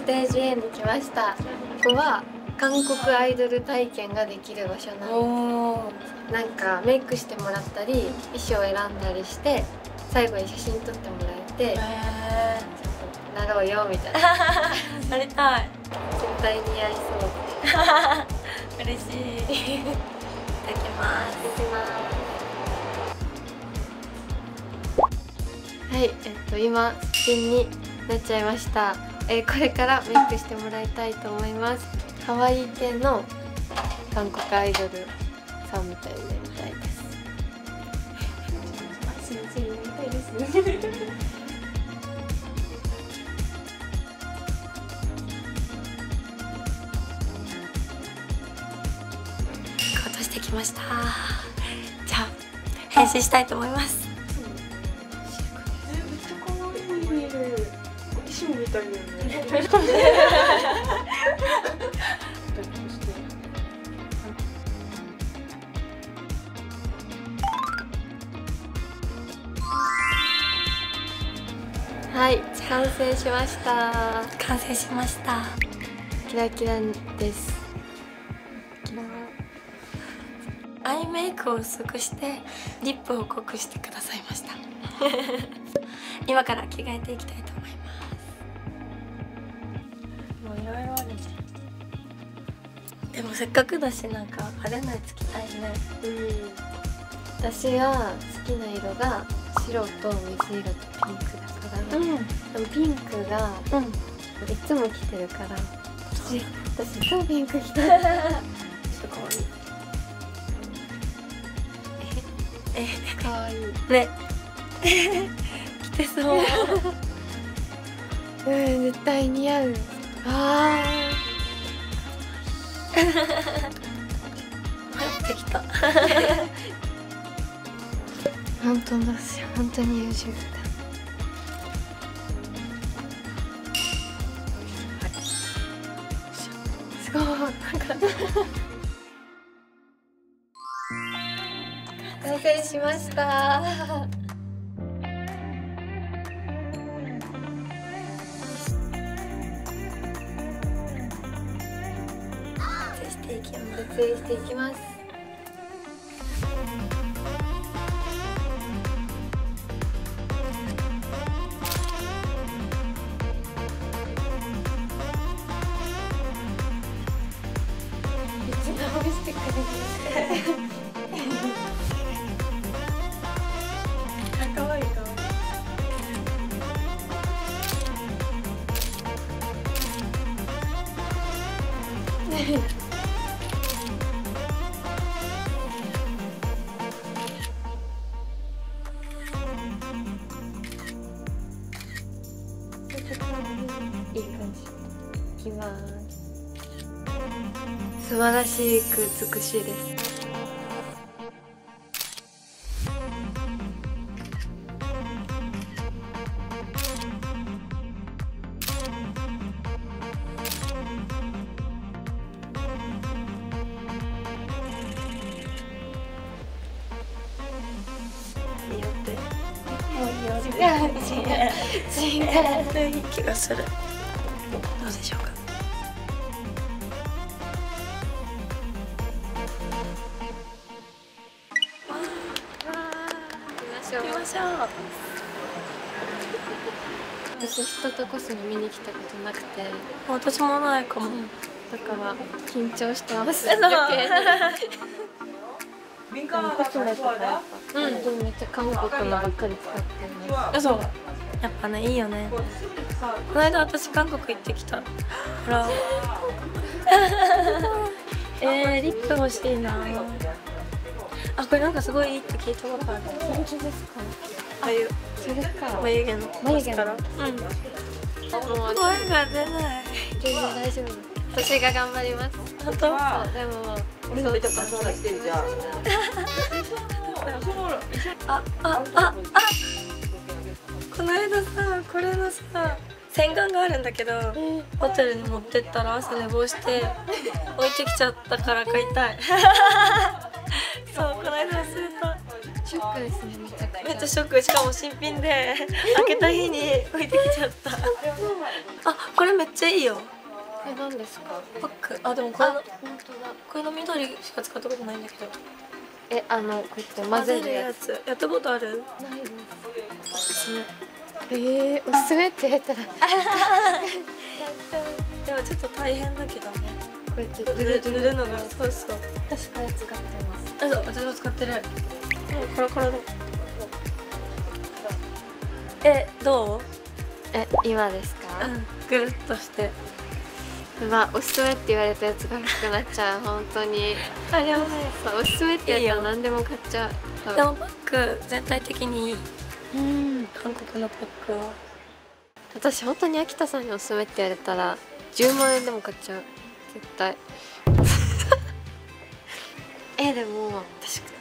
テージ A に来ました。ここは韓国アイドル体験ができる場所なんです。なんかメイクしてもらったり衣装選んだりして最後に写真撮ってもらえて、なろうよみたいな。 なりたい。 絶対似合いそう。 嬉しい。いただきます。 いただきます。はい、今すっぴんになっちゃいました。これからメイクしてもらいたいと思います。可愛い系の韓国アイドルさんみたいになりたいです。先生になりたいですね。 カットしてきました。じゃあ編集したいと思います。 めっちゃ可愛い。衣装みたいだよね。 はい、完成しました。 完成しました。 キラキラです。 アイメイクを薄くしてリップを濃くしてくださいました。今から着替えていきたいと思います。もういろいろあるじゃん。でもせっかくだしなんか派手なやつ着たいね。 私は好きな色が白と水色とピンクだから、でもピンクが、いつも着てるから、私超ピンク着たい。ちょっと可愛い。可愛いね。着てそう。 絶対似合う。あ入ってきた。 本当だし、本当に優秀だ。すごい。完成しました。 撮影していきます。直してくれる。 かわいいかわいい。 いい感じ。いきます。素晴らしく美しいです。 いいよって。もういいよって。 違う。 いい気がする。どうでしょうか。行きましょう。 私人とコスメ見に来たことなくて、 私もないかも。 だから緊張してます。 そう。 コスメとかやっぱ、めっちゃ韓国のばっかり使ってるの。 そう。やっぱね、いいよね。この間私韓国行ってきた。ほら。リップ欲しいな。あ、これなんかすごいいいって聞いたことある。 本当ですか？それか。 眉毛の。 眉毛の。 もう声が出ない。 全然大丈夫。私が頑張ります。 本当？ でも俺のめっちゃそうだしてるじゃん。 この間さ、これのさ、洗顔があるんだけど、ホテルに持ってったら朝寝坊して置いてきちゃったから買いたい。そう、この間忘れた。 ショックですね、めちゃくちゃ。 めっちゃとショック。しかも新品で開けた日に置いてきちゃった。あ、これめっちゃいいよ。 何ですか？ パック。あ、でもこれの、本当だ。これの緑しか使ったことないんだけど。 こうやって混ぜるやつ。 やったことある？ ないです。おすすめって言ったらでもちょっと大変だけどね。 こうやって塗るのが。そうそう。 私これ使ってます。 そう、私も使ってる。コロコロの。どう？ 今ですか？ ぐるっとして。 おすすめって言われたやつが欲しくなっちゃう。本当にあれはね、 おすすめって言ったら何でも買っちゃう。 でもパック全体的にいい。韓国のパックは。 私本当に秋田さんにおすすめって言われたら10万円でも買っちゃう。絶対でも確か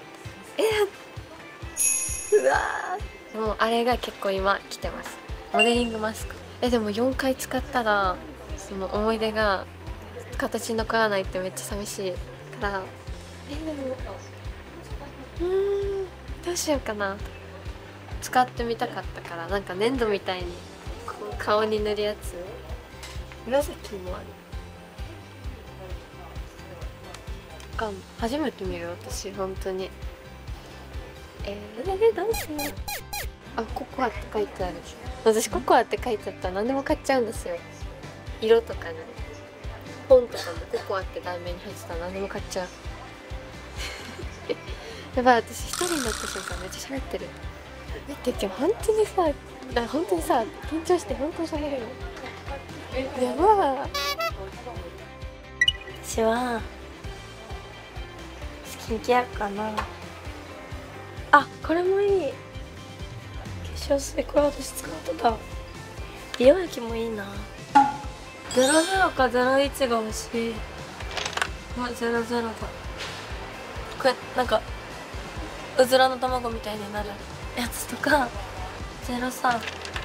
うわー、もうあれが結構今来てます。モデリングマスク。でも4回使ったらその思い出が形に残らないってめっちゃ寂しいから、でもどうしようかな。使ってみたかったから、なんか粘土みたいにこう顔に塗るやつ。紫もある。初めて見る私本当に。どうしよう。ココアって書いてある。私ココアって書いてあったら何でも買っちゃうんですよ。色とかね、本とかもココアって題名に入ってたら何でも買っちゃうやばい、私一人になった瞬間めっちゃ喋ってる。待って、今日本当にさ緊張して本当に喋れる。やばい。 私はスキンケアかな。あ、これもいい。化粧水、これ私使ってた。美容液もいいな。00か01が欲しい。00だ。これなんかうずらの卵みたいになるやつとか。03。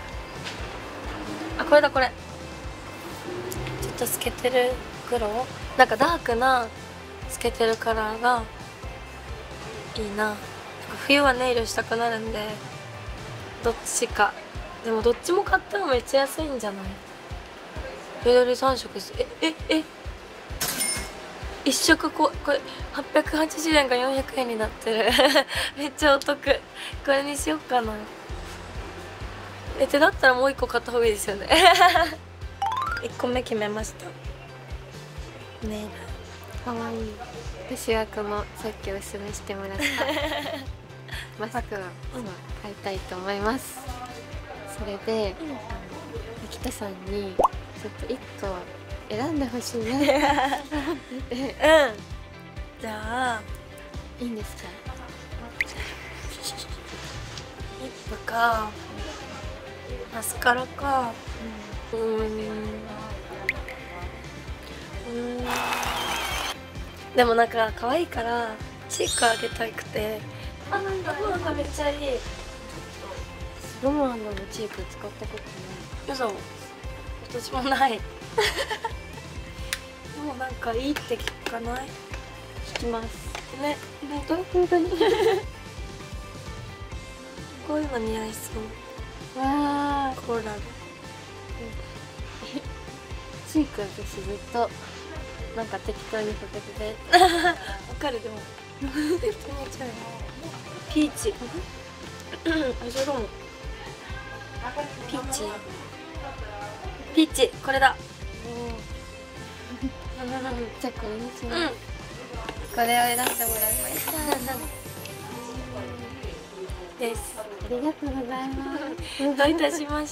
これだ、これ。ちょっと透けてる黒、なんかダークな透けてるカラーがいいな。冬はネイルしたくなるんでどっちか。でもどっちも買ったらめっちゃ安いんじゃない？緑3色です。1色これ880円が400円になってるめっちゃお得。これにしよっかな。だったらもう1個買った方がいいですよね1個目決めました。ネイルかわいい。私はこのさっきおすすめしてもらったマスクを買いたいと思います。それで、秋田さんにちょっと1個選んでほしいなって思っててじゃあいいんですか？ リップかマスカラか。でもなんか可愛いからチークあげたくて。なんかめっちゃいい。 ロマンドのチーク使ったことない。 嘘。私もないでもなんかいいって聞かない？ 聞きますね。本当にこういうの似合いそう。 わコーラルチーク私ずっとなんか適当にかけててわかる。でも適当にやっちゃうよ。ピーチあ、ジョロンピーチこれだ。 じゃあこれにします。これを選んでもらいましたですありがとうございますどういたしまして。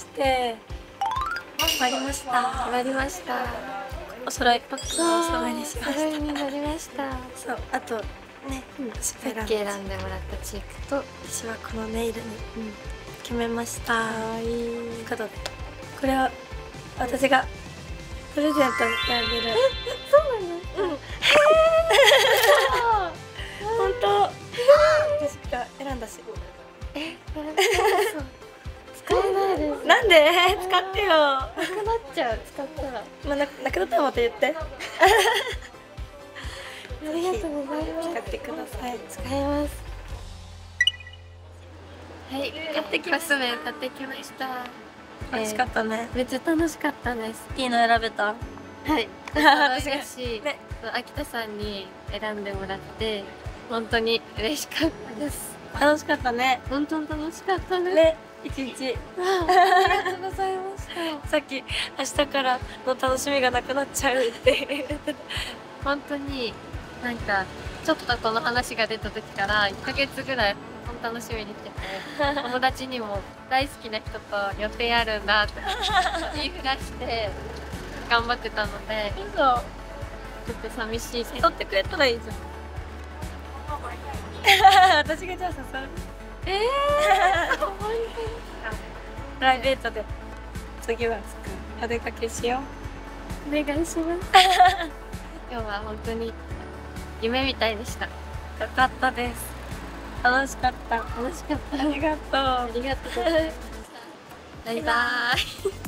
決まりました。 決まりました。 お揃いパックをお揃いにしまそれしになりましたた。そう、あとね、 さっき選んでもらったチークと私はこのネイルに決めました。 かわいい。 ということでこれは私がプレゼントしてあげる。 そうなの？ 本当。私が選んだし。 使えないです。 なんで？使ってよ。 なくなっちゃう。使ったら。 まあ、なくなったらまた言って。 ありがとうございます。 使ってください。 使います。 はい、 買ってきました。 コスメ買ってきました。 楽しかったね。 めっちゃ楽しかったです。 いいの選べた？ はい。 私が嬉しい。 ね、 秋田さんに選んでもらって本当に嬉しかったです。 楽しかったね。 本当に楽しかったです。 ね、一日。 ありがとうございました。 さっき明日からの楽しみがなくなっちゃうって本当になんかちょっとこの話が出た時から1ヶ月ぐらい本当楽しみにしてて、友達にも大好きな人と予定あるんだって言いふらして頑張ってたので、ちょっと寂しい。 撮ってくれたらいいじゃん。私がじゃあ誘う。プライベートで次はお出かけしよお願いします。今日は本当に夢みたいでした。 う。よかったです。楽しかった。 楽しかった。 ありがとう。 ありがとうございました。バイバーイ。